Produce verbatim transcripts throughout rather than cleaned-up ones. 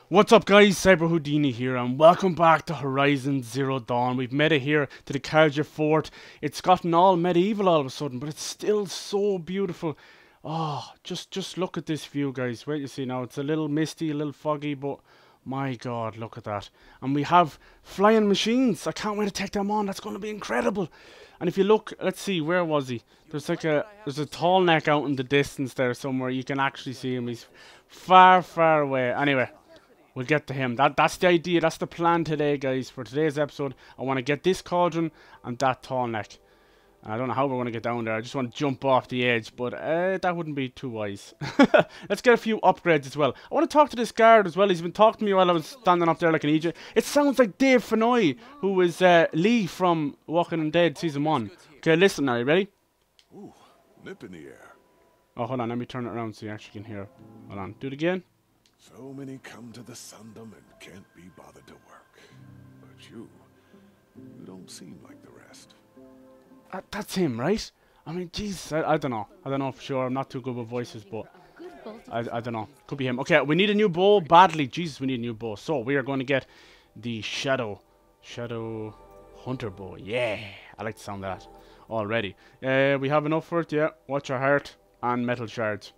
What's up guys, CyberHoudini here and welcome back to Horizon Zero Dawn. We've made it here to the Cauldron Fort. It's gotten all medieval all of a sudden, but it's still so beautiful. Oh, just just look at this view guys. Wait, you see now, it's a little misty, a little foggy, but my god, look at that. And we have flying machines. I can't wait to take them on. That's going to be incredible. And if you look, let's see, where was he? There's like a, there's a TALLNECK out in the distance there somewhere. You can actually see him. He's far, far away. Anyway. We'll get to him. That That's the idea. That's the plan today, guys. For today's episode, I want to get this cauldron and that TALLNECK. I don't know how we're going to get down there. I just want to jump off the edge, but uh, that wouldn't be too wise. Let's get a few upgrades as well. I want to talk to this guard as well. He's been talking to me while I was standing up there like an idiot. It sounds like Dave Fennoy, who is uh, Lee from Walking Dead Season one. Okay, listen now. You ready? Ooh, nip in the air. Oh, hold on. Let me turn it around so you actually can hear. Hold on. Do it again. So many come to the Sundom and can't be bothered to work. But you, you don't seem like the rest. Uh, that's him, right? I mean, jeez, I, I don't know. I don't know for sure. I'm not too good with voices, but I, I don't know. Could be him. Okay, we need a new bow badly. Jesus, we need a new bow. So we are going to get the Shadow, Shadow Hunter bow. Yeah, I like the sound of that already. Uh, we have enough for it, yeah. Watch your heart and metal shards.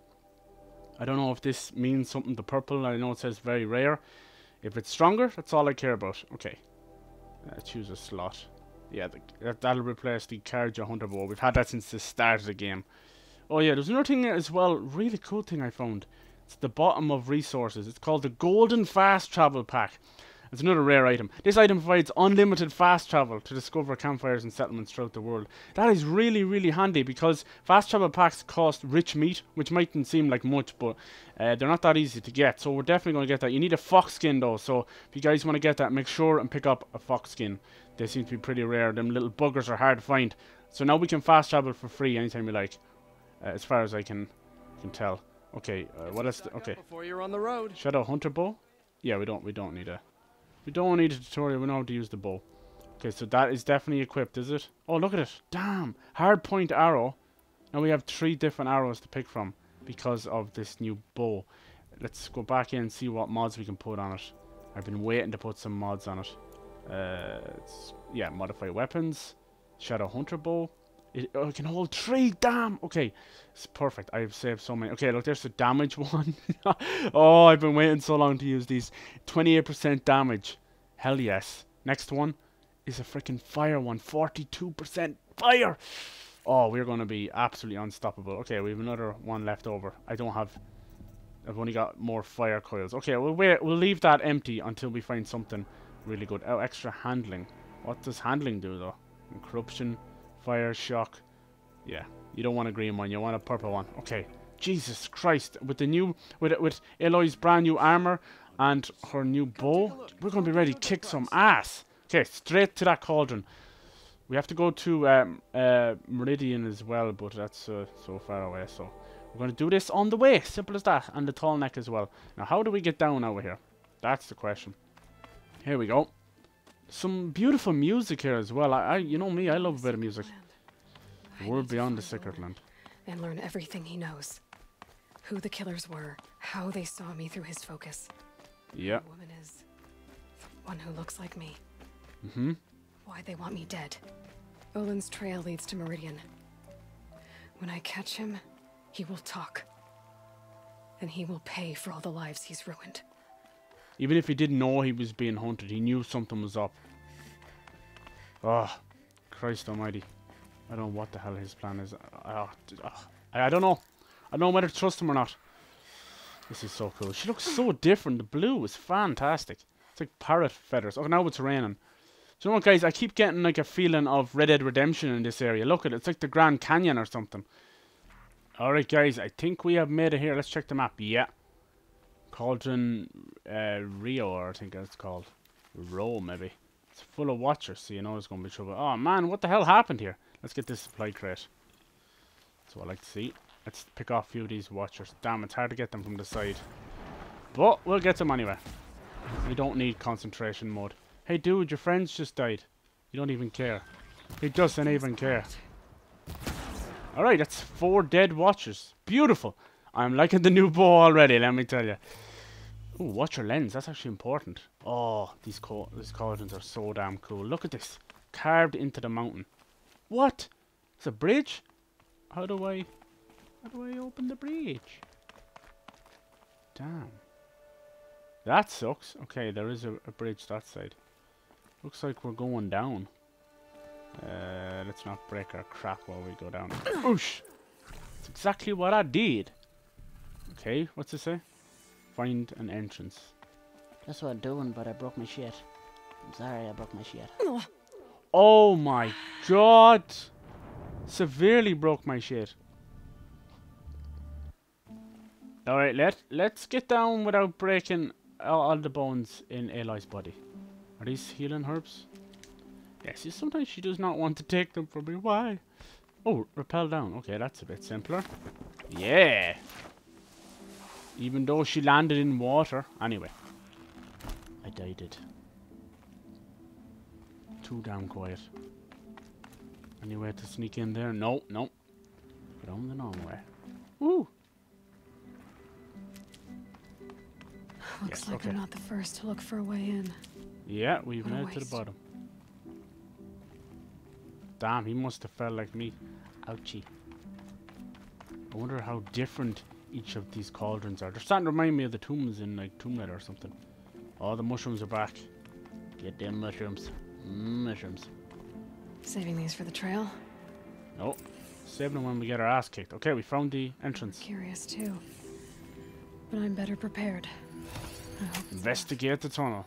I don't know if this means something to purple. I know it says very rare. If it's stronger, that's all I care about. Okay. Uh, choose a slot. Yeah, the, that, that'll replace the Cauldron Hunter bow. We've had that since the start of the game. Oh yeah, there's another thing as well. Really cool thing I found. It's the bottom of resources. It's called the Golden Fast Travel Pack. It's another rare item. This item provides unlimited fast travel to discover campfires and settlements throughout the world. That is really, really handy because fast travel packs cost rich meat, which mightn't seem like much, but uh, they're not that easy to get. So we're definitely going to get that. You need a fox skin though, so if you guys want to get that, make sure and pick up a fox skin. They seem to be pretty rare. Them little buggers are hard to find. So now we can fast travel for free anytime we like, uh, as far as I can can tell. Okay, uh, what else? Okay. Before you're on the road. Shadow Hunter bow. Yeah, we don't we don't need a. We don't need a tutorial, we know how to use the bow. Okay, so that is definitely equipped, is it? Oh, look at it. Damn. Hard point arrow. Now we have three different arrows to pick from because of this new bow. Let's go back in and see what mods we can put on it. I've been waiting to put some mods on it. Uh, it's, yeah, modify weapons. Shadow Hunter bow. It, oh, it can hold three. Damn. Okay, it's perfect. I've saved so many. Okay, look, there's the damage one. Oh, I've been waiting so long to use these. twenty-eight percent damage. Hell yes. Next one is a freaking fire one. forty-two percent fire. Oh, we're going to be absolutely unstoppable. Okay, we have another one left over. I don't have... I've only got more fire coils. Okay, we'll wait. We'll leave that empty until we find something really good. Oh, extra handling. What does handling do, though? Corruption. Fire, shock. Yeah, you don't want a green one, you want a purple one. Okay, Jesus Christ. With the new, with with Aloy's brand new armor and her new bow, we're going to be ready to kick some ass. Okay, straight to that cauldron. We have to go to um, uh, Meridian as well, but that's uh, so far away. So we're going to do this on the way, simple as that, and the TALLNECK as well. Now, how do we get down over here? That's the question. Here we go. Some beautiful music here as well. I, I, you know me, I love a bit of music. The world beyond the Secret Land. And learn everything he knows. Who the killers were, how they saw me through his focus. Yeah. The woman is the one who looks like me. Mm-hmm. Why they want me dead. Olin's trail leads to Meridian. When I catch him, he will talk. And he will pay for all the lives he's ruined. Even if he didn't know he was being hunted, he knew something was up. Oh, Christ almighty. I don't know what the hell his plan is. Uh, uh, I, I don't know. I don't know whether to trust him or not. This is so cool. She looks so different. The blue is fantastic. It's like parrot feathers. Oh, now it's raining. Do you know what, guys? I keep getting like a feeling of Red Dead Redemption in this area. Look at it. It's like the Grand Canyon or something. Alright, guys. I think we have made it here. Let's check the map. Yeah. Cauldron uh, Rho, or I think it's called. Rho, maybe. It's full of watchers, so you know there's going to be trouble. Oh, man, what the hell happened here? Let's get this supply crate. That's what I like to see. Let's pick off a few of these watchers. Damn, it's hard to get them from the side. But we'll get them anyway. We don't need concentration mode. Hey, dude, your friends just died. You don't even care. He doesn't even care. Alright, that's four dead watchers. Beautiful. I'm liking the new bow already, let me tell you. Ooh, watch your lens. That's actually important. Oh, these, co these cauldrons are so damn cool. Look at this. Carved into the mountain. What? It's a bridge? How do I... How do I open the bridge? Damn. That sucks. Okay, there is a, a bridge that side. Looks like we're going down. Uh, let's not break our crap while we go down. Oosh! That's exactly what I did. Okay, what's it say? Find an entrance. That's what I'm doing, but I broke my shit. I'm sorry, I broke my shit. Oh my god! Severely broke my shit. Alright, let, let's get down without breaking all, all the bones in Aloy's body. Are these healing herbs? Yes, see, sometimes she does not want to take them from me. Why? Oh, rappel down. Okay, that's a bit simpler. Yeah! Even though she landed in water. Anyway. I died it. Too damn quiet. Any way to sneak in there? No, no. But on the normal way. Woo! Looks Yes, like okay. I'm not the first to look for a way in. Yeah, we've What a made it to the waste. bottom. Damn, he must have felt like me. Ouchie. I wonder how different each of these cauldrons are. They're starting to remind me of the tombs in like Tomb Raider or something. Oh, the mushrooms are back. Get them mushrooms. Mm, mushrooms. Saving these for the trail? No. Saving them when we get our ass kicked. Okay, we found the entrance. Curious too. But I'm better prepared. I hope it's Investigate the tunnel.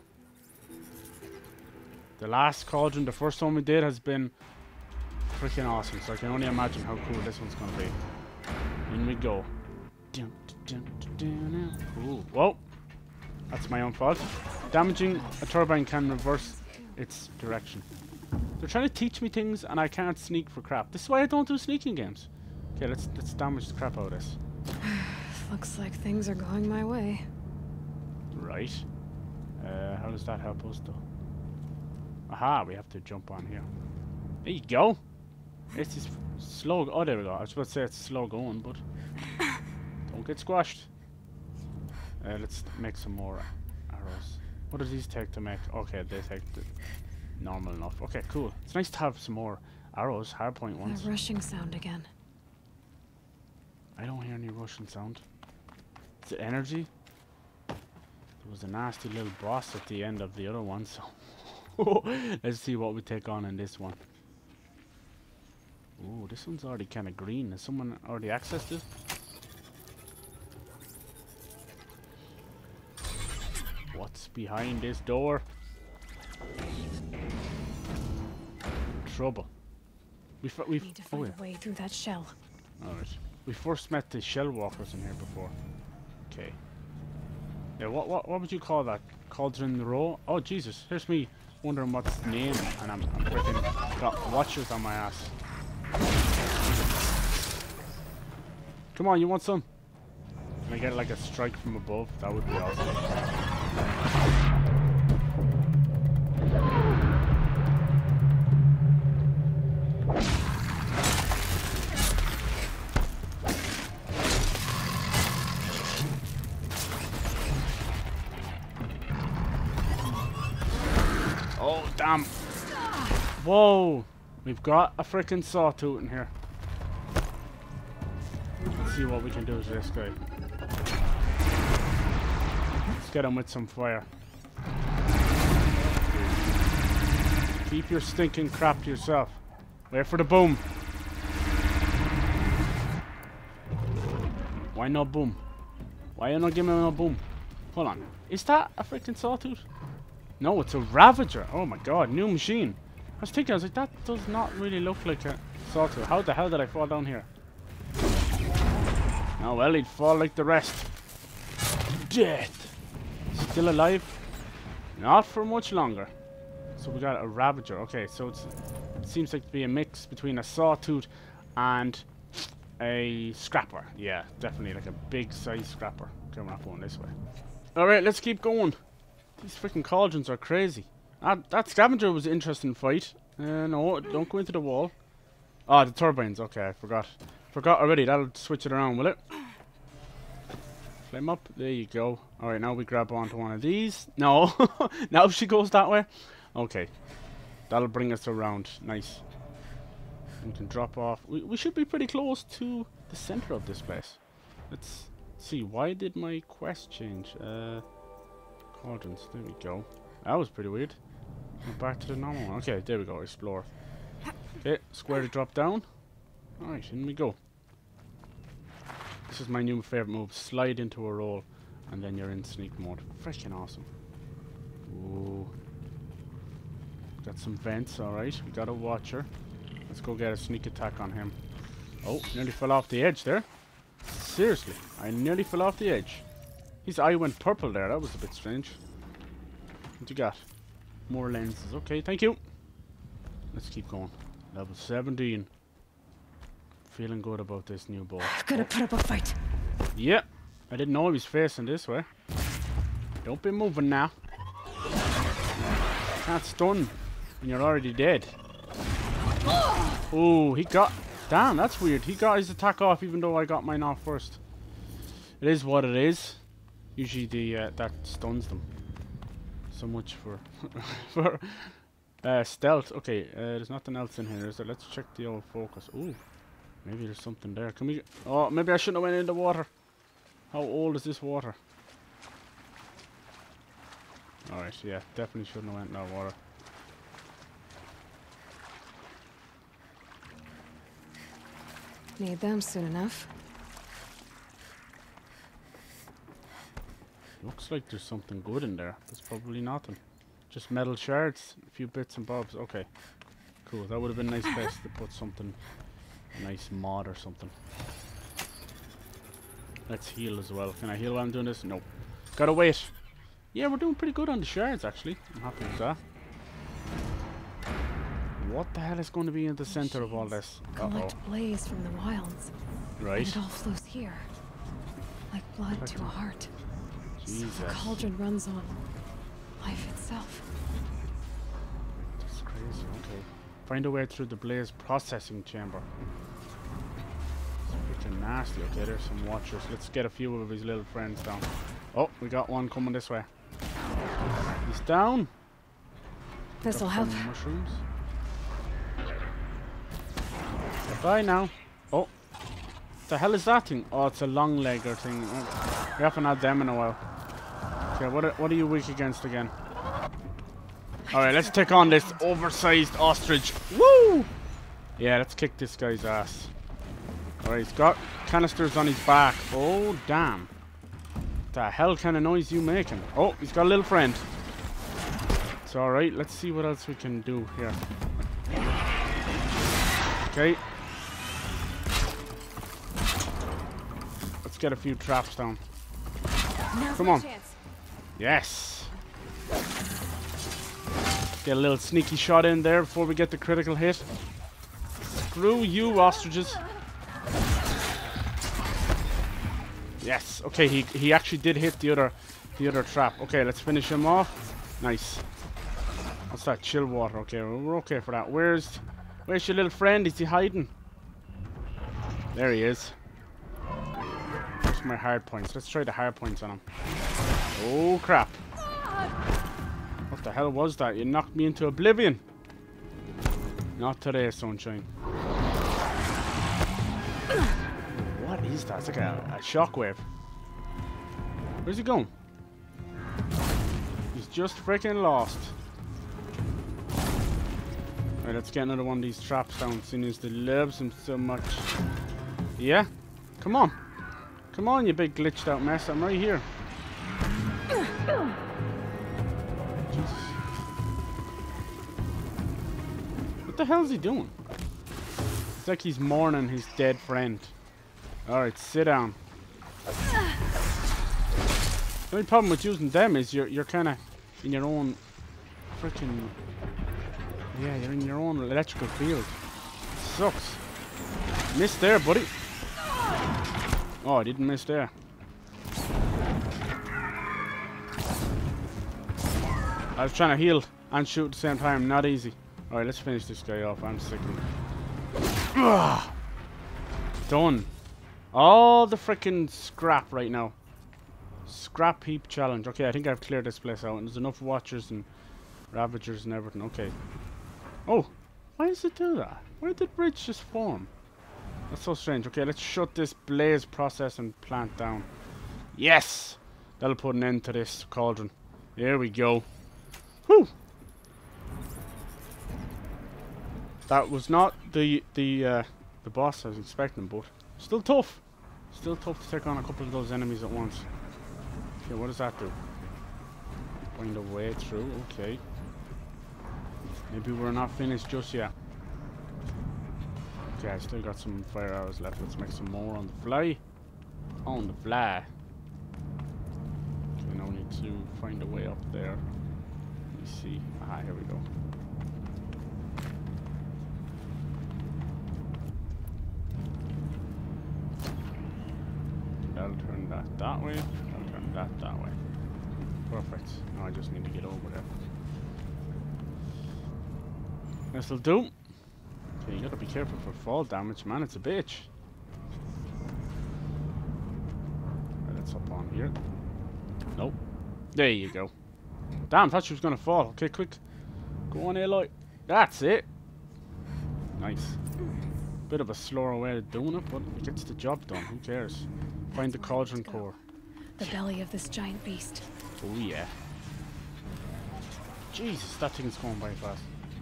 The last cauldron, the first one we did, has been freaking awesome. So I can only imagine how cool this one's gonna be. In we go. Dun, dun, dun, dun, dun. Ooh, whoa. That's my own fault. Damaging a turbine can reverse its direction. They're trying to teach me things and I can't sneak for crap. This is why I don't do sneaking games. Okay, let's let's damage the crap out of this. Looks like things are going my way. Right. Uh, how does that help us though? Aha, we have to jump on here. There you go. It's just slow. Oh, there we go. I was about to say it's slow going, but don't get squashed. Uh, let's make some more arrows. What do these take to make? Okay, they take the normal enough. Okay, cool. It's nice to have some more arrows, hardpoint ones. That rushing sound again. I don't hear any rushing sound. Is it energy? There was a nasty little boss at the end of the other one, so let's see what we take on in this one. Ooh, this one's already kind of green. Has someone already accessed it? What's behind this door? Trouble. We f we Need to oh find yeah. a way through that shell. Alright. We first met the shell walkers in here before. Okay. Yeah, what what what would you call that? Cauldron Rho? Oh Jesus, here's me wondering what's the name, and I'm, I'm freaking got watchers on my ass. Come on, you want some? Can I get like a strike from above? That would be awesome. Oh, damn. Whoa. We've got a freaking sawtooth in here. Let's see what we can do with this guy. Let's get him with some fire. Keep your stinking crap to yourself. Wait for the boom. Why no boom? Why you not give me no boom? Hold on. Is that a freaking sawtooth? No, it's a Ravager. Oh my god, new machine. I was thinking, I was like, that does not really look like a sawtooth. How the hell did I fall down here? Oh well, he'd fall like the rest. Death. Still alive? Not for much longer. So we got a Ravager. Okay, so it's, it seems like to be a mix between a sawtooth and a scrapper. Yeah, definitely like a big size scrapper. Okay, we're not going this way. Alright, let's keep going. These freaking cauldrons are crazy. That, that scavenger was an interesting fight. Uh, no, don't go into the wall. Ah, oh, the turbines. Okay, I forgot. Forgot already. That'll switch it around, will it? Climb up. There you go. Alright, now we grab onto one of these. No. Now she goes that way. Okay. That'll bring us around. Nice. We can drop off. We, we should be pretty close to the center of this place. Let's see. Why did my quest change? Uh, Cauldrons. There we go. That was pretty weird. We're back to the normal one. Okay, there we go. Explore. Okay, square to drop down. Alright, in we go. This is my new favorite move. Slide into a roll, and then you're in sneak mode. Freaking awesome. Ooh. Got some vents, alright. We got a watcher. Let's go get a sneak attack on him. Oh, nearly fell off the edge there. Seriously, I nearly fell off the edge. His eye went purple there. That was a bit strange. What you got? More lenses. Okay, thank you. Let's keep going. Level seventeen. Feeling good about this new bow. Gonna put up a fight. Yeah, I didn't know he was facing this way. Don't be moving now. Can't stun when you're already dead. Oh, he got... Damn, that's weird. He got his attack off even though I got mine off first. It is what it is. Usually the uh, that stuns them. So much for for uh, stealth. Okay, uh, there's nothing else in here, is there? Let's check the old focus. Ooh, maybe there's something there. Can we... Oh, maybe I shouldn't have went in the water. How old is this water? Alright, yeah, definitely shouldn't have went in that water. Need them soon enough. Looks like there's something good in there. There's probably nothing. Just metal shards, a few bits and bobs. Okay, cool. That would have been nice place to put something, a nice mod or something. Let's heal as well. Can I heal while I'm doing this? No. Gotta wait. Yeah, we're doing pretty good on the shards actually. I'm happy with that. What the hell is going to be in the center of all this? Uh-oh. Collect blaze from the wilds. Right. And it all flows here. Like blood Collect to a heart. Jesus. So the cauldron runs on life itself. That's crazy, okay. Find a way through the blaze processing chamber. It's freaking nasty. Okay, there's some watchers. Let's get a few of his little friends down. Oh, we got one coming this way. He's down. This'll Got help. some mushrooms. Bye now. Oh. The hell is that thing? Oh, it's a long legger thing. We haven't had them in a while. Okay, what are, what are you weak against again? Alright, let's take on this oversized ostrich. Woo! Yeah, let's kick this guy's ass. Alright, he's got canisters on his back. Oh, damn. The hell kind of noise you making? Oh, he's got a little friend. It's alright, let's see what else we can do here. Okay. Let's get a few traps down. Now's Come my on. chance. Yes. Get a little sneaky shot in there before we get the critical hit. Screw you, ostriches. Yes. Okay, he he actually did hit the other the other trap. Okay, let's finish him off. Nice. What's that? Chill water. Okay, we're okay for that. Where's where's your little friend? Is he hiding? There he is. Where's my hard points? Let's try the hard points on him. Oh crap. What the hell was that? You knocked me into oblivion. Not today, sunshine. What is that? It's like a, a shockwave. Where's he going? He's just freaking lost. Alright, let's get another one of these traps down, seeing as they loves him so much. Yeah? Come on. Come on, you big glitched out mess. I'm right here. Jesus. What the hell is he doing? It's like he's mourning his dead friend. Alright, sit down. The only problem with using them is you're you're kinda in your own freaking, yeah, you're in your own electrical field. It sucks. Missed there, buddy. Oh, I didn't miss there. I was trying to heal and shoot at the same time. Not easy. Alright, let's finish this guy off. I'm sick of him. Ugh. Done. All the freaking scrap right now. Scrap heap challenge. Okay, I think I've cleared this place out. And there's enough watchers and ravagers and everything. Okay. Oh, why does it do that? Why did the bridge just form? That's so strange. Okay, let's shut this blaze process and plant down. Yes! That'll put an end to this cauldron. There we go. Whew! That was not the the uh, the boss I was expecting, but still tough. Still tough to take on a couple of those enemies at once. Okay, what does that do? Find a way through. Okay. Maybe we're not finished just yet. Okay, I still got some fire arrows left. Let's make some more on the fly. On the fly. Okay, now we need to find a way up there. Let me see. Ah, here we go. That'll turn that that way. That'll turn that that way. Perfect. Now I just need to get over there. This'll do. Okay, you gotta be careful for fall damage, man. It's a bitch. Right, let's up on here. Nope. There you go. Damn, thought she was gonna fall. Okay, quick. Go on, Aloy. That's it. Nice. Bit of a slower way of doing it, but it gets the job done. Who cares? Find the cauldron core. The belly of this giant beast. Oh yeah. Jesus, that thing's going by fast.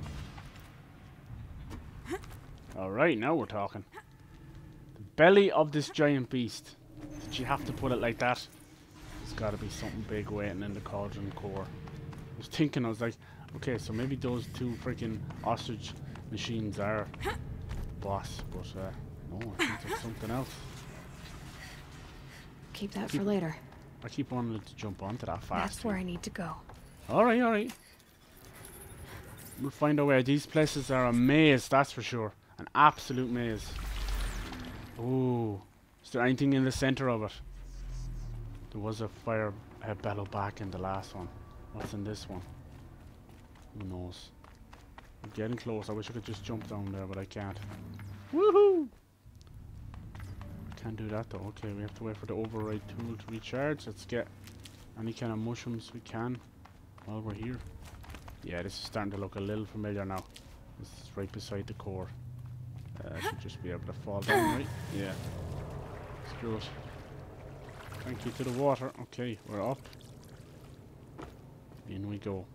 Alright, now we're talking. The belly of this giant beast. Did you have to put it like that? There's gotta be something big waiting in the cauldron core. I was thinking, I was like, okay, so maybe those two freaking ostrich machines are boss, but uh, no, I think there's something else. Keep that keep, for later. I keep wanting to jump onto that fast. That's where I need to go. Alright, alright. We'll find a way. These places are a maze, that's for sure. An absolute maze. Ooh. Is there anything in the center of it? There was a fire uh, bellow back in the last one. What's in this one? Who knows? I'm getting close. I wish I could just jump down there, but I can't. Woohoo! Can't do that though. Okay, we have to wait for the override tool to recharge. Let's get any kind of mushrooms we can while we're here. Yeah, this is starting to look a little familiar now. This is right beside the core. Uh, should just be able to fall down, right? Yeah. Screw it. Thank you to the water. Okay, we're up. In we go.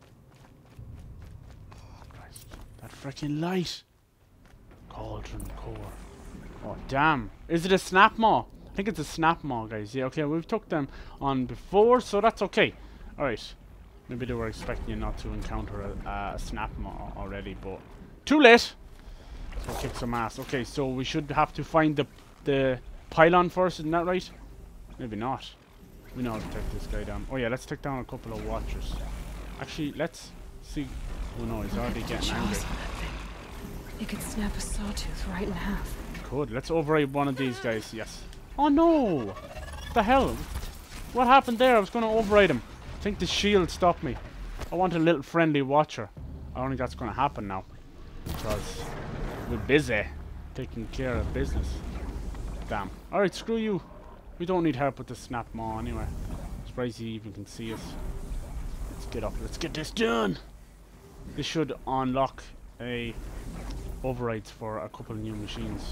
Oh, Christ. That freaking light! Cauldron core. Oh, damn. Is it a snap maw? I think it's a snap maw, guys. Yeah, okay, we've took them on before, so that's okay. Alright. Maybe they were expecting you not to encounter a, a snap maw already, but too late! So kick some ass. Okay, so we should have to find the the pylon first, isn't that right? Maybe not. We know how to take this guy down. Oh yeah, let's take down a couple of watchers. Actually, let's see. Oh no, he's already getting angry. It could snap a sawtooth right in half. Could. Let's override one of these guys. Yes. Oh no! What the hell? What happened there? I was going to override him. I think the shield stopped me. I want a little friendly watcher. I don't think that's going to happen now. Because we're busy taking care of business. Damn. Alright, screw you. We don't need help with the snap maw anyway. Surprised he even can see us. Let's get up. Let's get this done. This should unlock a overrides for a couple of new machines.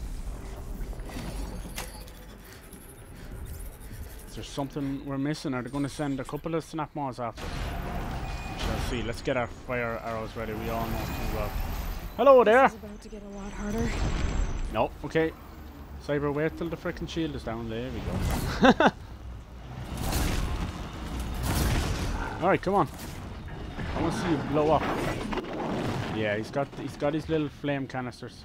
Is there something we're missing? Are they going to send a couple of snap maws after? We shall see. Let's get our fire arrows ready. We all know too well. Hello there! This is about to get a lot harder. No, okay. Cyber, wait till the frickin' shield is down. There we go. Alright, come on. I want to see you blow up. Yeah, he's got he's got his little flame canisters.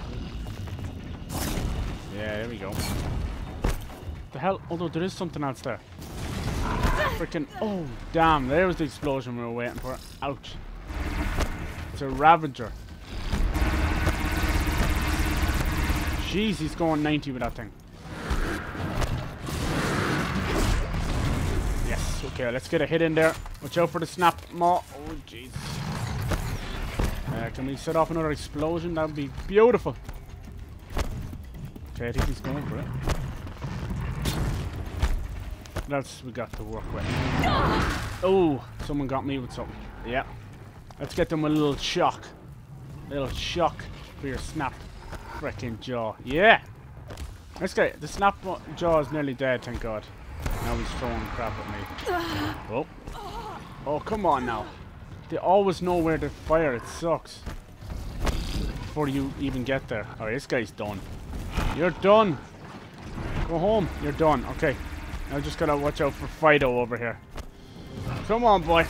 Yeah, there we go. The hell? Although there is something else there. Frickin' oh damn! There was the explosion we were waiting for. Ouch! It's a Ravager. Jeez, he's going ninety with that thing. Yes. Okay, let's get a hit in there. Watch out for the snap maw. Oh jeez. Uh, can we set off another explosion? That would be beautiful. Okay, I think he's going for it. What else we got to work with? Oh, someone got me with something. Yeah. Let's get them a little shock. A little shock for your snap frickin' jaw. Yeah! Let's get the snap jaw is nearly dead, thank God. Now he's throwing crap at me. Oh. Oh, come on now. They always know where to fire. It sucks. Before you even get there. Alright, this guy's done. You're done. Go home. You're done. Okay. Now just gotta watch out for Fido over here. Come on, boy.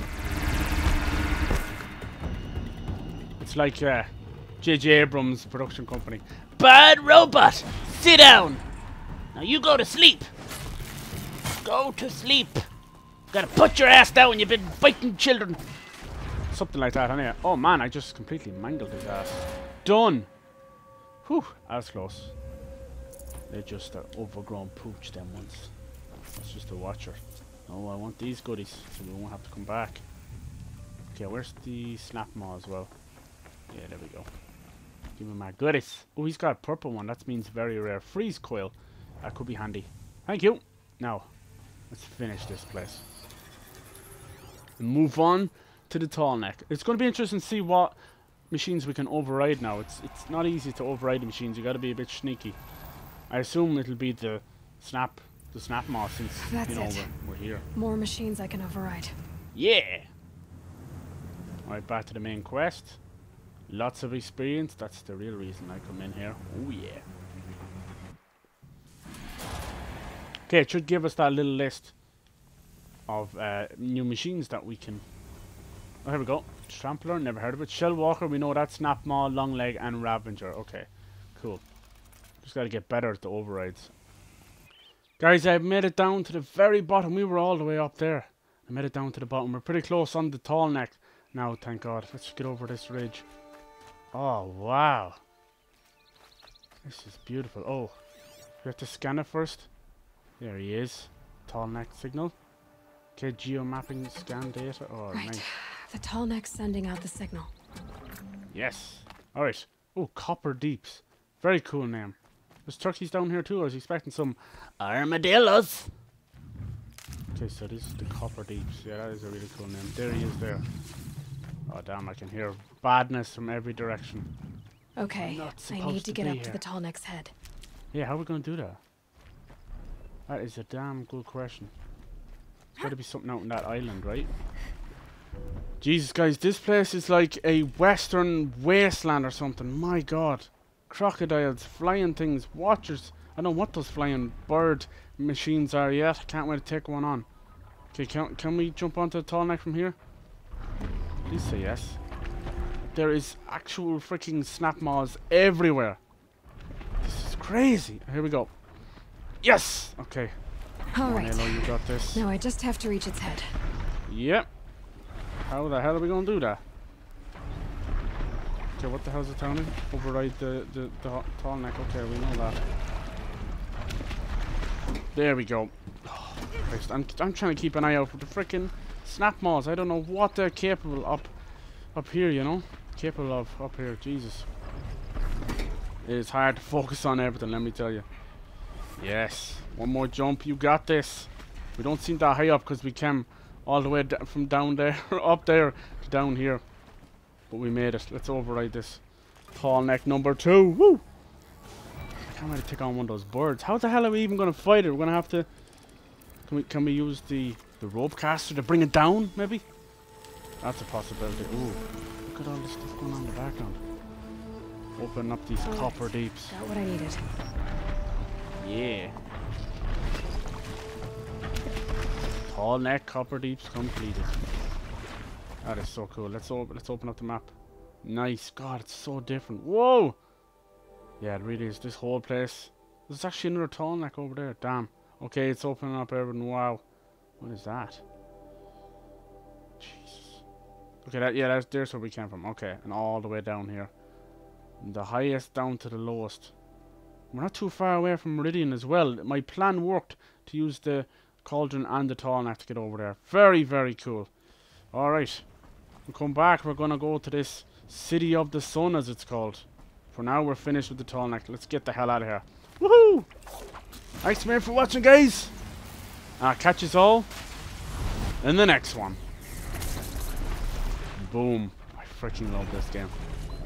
It's like uh, J J Abrams' production company. Bad robot! Sit down! Now you go to sleep! Go to sleep! Gotta put your ass down, you've been fighting children! Something like that, anyway. Oh man, I just completely mangled his ass. Done! Whew, that was close. They're just an overgrown pooch, them ones. That's just a watcher. Oh, I want these goodies, so we won't have to come back. Okay, where's the snap maw as well? Yeah, there we go. Give me my goodies. Oh, he's got a purple one. That means very rare. Freeze coil. That could be handy. Thank you. Now, let's finish this place. And move on to the TALLNECK. It's going to be interesting to see what machines we can override now. It's it's not easy to override the machines. You got to be a bit sneaky. I assume it'll be the snap, the snap maw since That's you know it. we're, we're here. More machines I can override. Yeah. All right, back to the main quest. Lots of experience. That's the real reason I come in here. Oh yeah. Okay, it should give us that little list of uh, new machines that we can. Oh, here we go. Trampler, never heard of it. Shellwalker, we know that. Snapmaw, Longleg, and Ravager. Okay, cool. Just gotta get better at the overrides. Guys, I've made it down to the very bottom. We were all the way up there. I made it down to the bottom. We're pretty close on the TALLNECK now, thank God. Let's get over this ridge. Oh, wow. This is beautiful. Oh, we have to scan it first. There he is. TALLNECK signal. Okay, geomapping scan data. Oh, Right. nice. The TALLNECK's sending out the signal. Yes. Alright. Oh, Copper Deeps. Very cool name. There's turkeys down here too. I was expecting some armadillos. Okay, so this is the Copper Deeps. Yeah, that is a really cool name. There he is there. Oh, damn, I can hear badness from every direction. Okay, not I supposed need to to get be up to here. the TALLNECK's head. Yeah, how are we going to do that? That is a damn good question. There's got to be something out on that island, right? Jesus, guys, this place is like a western wasteland or something. My God. Crocodiles, flying things, watchers. I don't know what those flying bird machines are yet. I can't wait to take one on. Okay, can, can we jump onto the TALLNECK from here? Please say yes. There is actual freaking snap maws everywhere. This is crazy. Here we go. Yes! Okay. All Come on, right. Aloy, you got this. Now I just have to reach its head. Yep. How the hell are we going to do that? Okay, what the hell's it telling me? Override the, the, the TALLNECK. Okay, we know that. There we go. Oh, Christ, I'm, I'm trying to keep an eye out for the freaking snap maws. I don't know what they're capable up up here, you know? Capable of up here. Jesus. It is hard to focus on everything, let me tell you. Yes. One more jump. You got this. We don't seem that high up because we came all the way d from down there, up there to down here. But we made it. Let's override this. TALLNECK number two. Woo! I can't wait to take on one of those birds. How the hell are we even going to fight it? We're going to have to... Can we, can we use the, the rope caster to bring it down, maybe? That's a possibility. Ooh. Look at all this stuff going on in the background. Open up these Alright. copper deeps. Got what I needed. Yeah. TALLNECK copper deeps completed. That is so cool. Let's open. Let's open up the map. Nice. God, it's so different. Whoa. Yeah, it really is. This whole place. There's actually another TALLNECK over there. Damn. Okay, it's opening up everything. Wow. What is that? Jesus. Okay, that yeah, that's there's where we came from. Okay, and all the way down here. From the highest down to the lowest. We're not too far away from Meridian as well. My plan worked to use the Cauldron and the TALLNECK to get over there. Very, very cool. Alright. We'll come back. We're going to go to this City of the Sun, as it's called. For now, we're finished with the TALLNECK. Let's get the hell out of here. Woohoo! Thanks, man, for watching, guys. Uh, catch us all in the next one. Boom. I freaking love this game.